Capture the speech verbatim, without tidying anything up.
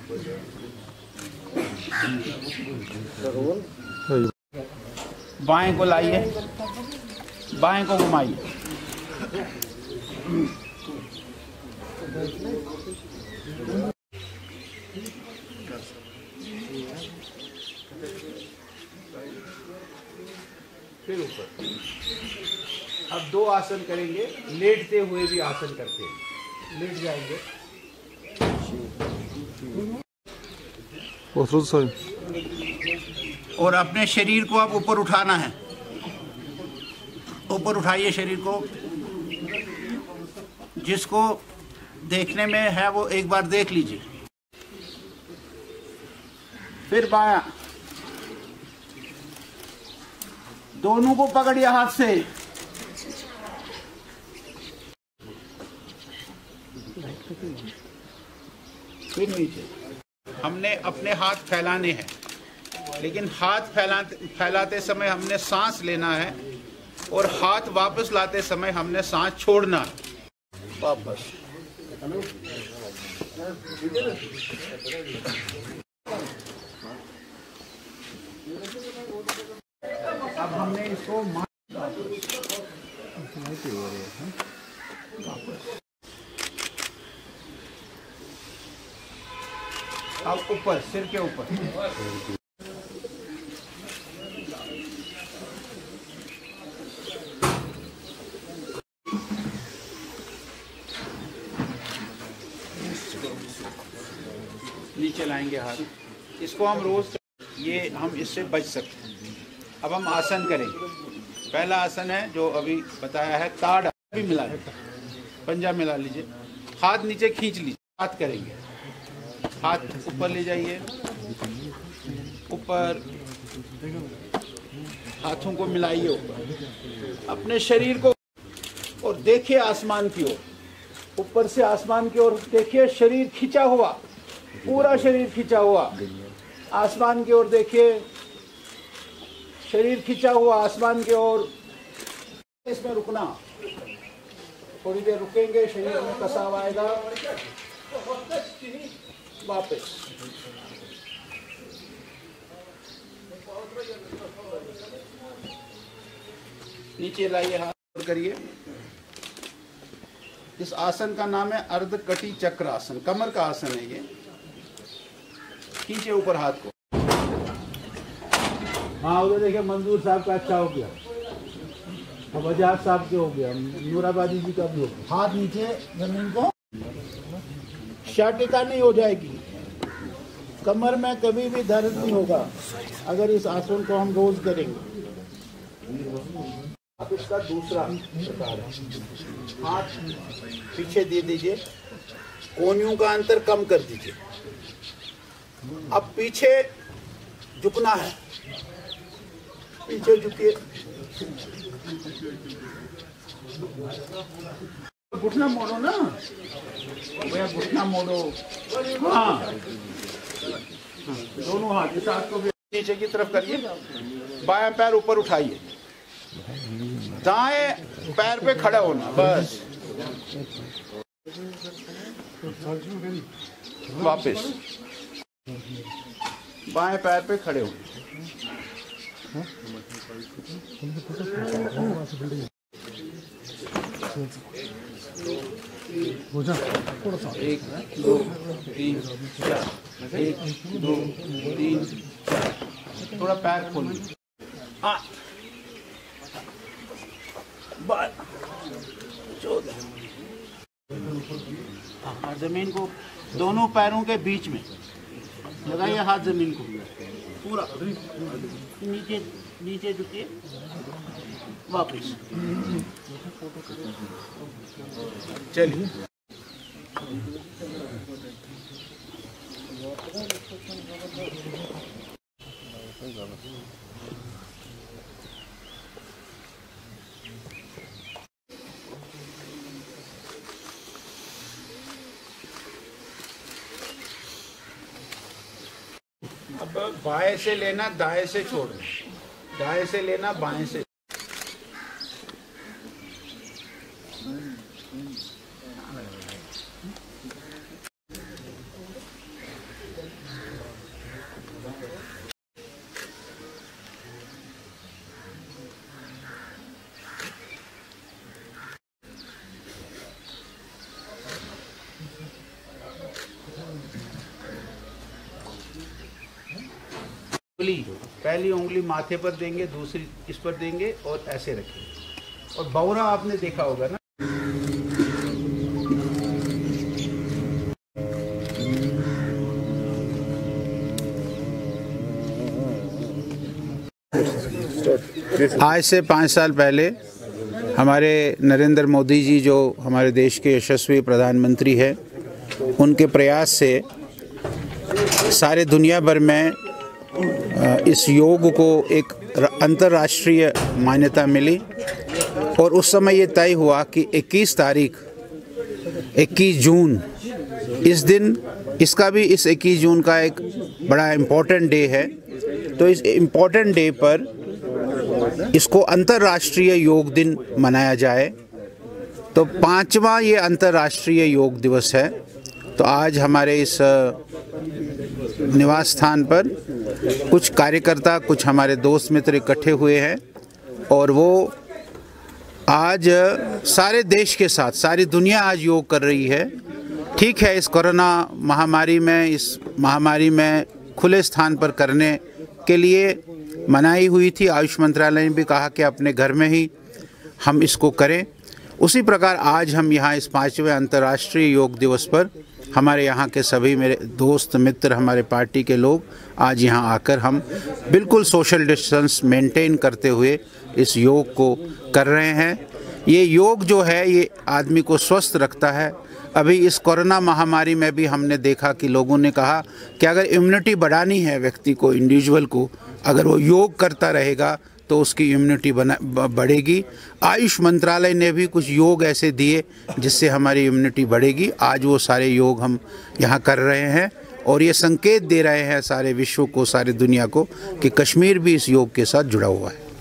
बाएं को लाइए, बाएं को घुमाइए। फिर ऊपर। अब दो आसन करेंगे, लेटते हुए भी आसन करते हैं। लेट जाएंगे और अपने शरीर को अब ऊपर उठाना है। ऊपर उठाइए शरीर को। जिसको देखने में है वो एक बार देख लीजिए। फिर बायां, दोनों को पकड़िए हाथ से। फिर नीचे। हमने अपने हाथ फैलाने हैं, लेकिन हाथ फैलाते फैलाते समय हमने सांस लेना है और हाथ वापस लाते समय हमने सांस छोड़ना है। वापस। अब हमने इसको अब ऊपर, सिर के ऊपर। नीचे लाएंगे हाथ। इसको हम रोज, ये हम इससे बच सकते हैं। अब हम आसन करेंगे। पहला आसन है जो अभी बताया है, ताड़ भी मिला है, पंजा मिला लीजिए, हाथ नीचे खींच लीजिए। हाथ करेंगे, हाथ ऊपर ले जाइए, ऊपर, हाथों को मिलाइए ऊपर, अपने शरीर को, और देखिए आसमान की ओर। ऊपर से आसमान की ओर देखिए, शरीर खींचा हुआ, पूरा शरीर खींचा हुआ। आसमान की ओर देखिए, शरीर खींचा हुआ आसमान की ओर। इसमें रुकना, थोड़ी देर रुकेंगे, शरीर में कसाव आएगा। वापस। नीचे लाइए, हाथ करिए। इस आसन का नाम है अर्धकटी चक्र आसन, कमर का आसन है ये। खींचे ऊपर हाथ को। हाँ, उधर देखिए मंजूर साहब का अच्छा हो गया, अब आजाद साहब के हो गया, नूराबादी जी का भी हो गया। हाथ नीचे जमीन को, शाटिका नहीं हो जाएगी, कमर में कभी भी दर्द नहीं होगा अगर इस आसन को हम रोज करेंगे। अब इसका दूसरा प्रकार है, हाथ पीछे दे दीजिए, कोहनियों का अंतर कम कर दीजिए। अब पीछे झुकना है, पीछे झुकिए। घुटना मोड़ो ना भैया, घुटना मोड़ो। हाँ, दोनों हाथ इस हाथ को भी नीचे की तरफ करिए। बायां पैर ऊपर उठाइए, दाएं पैर पे खड़ा होना, बस। वापस बाएं पैर पे खड़े हो। एक दो तीन चार, एक दो तीन चार। थोड़ा पैर खोलिए। हाँ, बारह चौदह। हाँ, जमीन को दोनों पैरों के बीच में लगाइए, हाथ जमीन को पूरा। नीचे नीचे झुकिए, वापस। चलिए, अब बाएं से लेना, दाएं से छोड़ना, दाएं से लेना, बाएं से। पहली उंगली माथे पर देंगे, दूसरी इस पर देंगे और ऐसे रखेंगे। और बौरा आपने देखा होगा ना, आज से पाँच साल पहले हमारे नरेंद्र मोदी जी, जो हमारे देश के यशस्वी प्रधानमंत्री हैं, उनके प्रयास से सारे दुनिया भर में इस योग को एक अंतर्राष्ट्रीय मान्यता मिली। और उस समय ये तय हुआ कि इक्कीस तारीख इक्कीस जून इस दिन, इसका भी इस इक्कीस जून का एक बड़ा इम्पोर्टेंट डे है। तो इस इम्पोर्टेंट डे पर इसको अंतर्राष्ट्रीय योग दिन मनाया जाए। तो पांचवा ये अंतर्राष्ट्रीय योग दिवस है। तो आज हमारे इस निवास स्थान पर कुछ कार्यकर्ता, कुछ हमारे दोस्त मित्र इकट्ठे हुए हैं और वो आज सारे देश के साथ सारी दुनिया आज योग कर रही है। ठीक है, इस कोरोना महामारी में इस महामारी में खुले स्थान पर करने के लिए मनाही हुई थी। आयुष मंत्रालय ने भी कहा कि अपने घर में ही हम इसको करें। उसी प्रकार आज हम यहाँ इस पाँचवें अंतर्राष्ट्रीय योग दिवस पर हमारे यहाँ के सभी मेरे दोस्त मित्र, हमारे पार्टी के लोग आज यहाँ आकर हम बिल्कुल सोशल डिस्टेंस मेंटेन करते हुए इस योग को कर रहे हैं। ये योग जो है ये आदमी को स्वस्थ रखता है। अभी इस कोरोना महामारी में भी हमने देखा कि लोगों ने कहा कि अगर इम्यूनिटी बढ़ानी है व्यक्ति को, इंडिविजुअल को, अगर वो योग करता रहेगा तो उसकी इम्यूनिटी बना बढ़ेगी। आयुष मंत्रालय ने भी कुछ योग ऐसे दिए जिससे हमारी इम्यूनिटी बढ़ेगी। आज वो सारे योग हम यहाँ कर रहे हैं और ये संकेत दे रहे हैं सारे विश्व को, सारी दुनिया को कि कश्मीर भी इस योग के साथ जुड़ा हुआ है।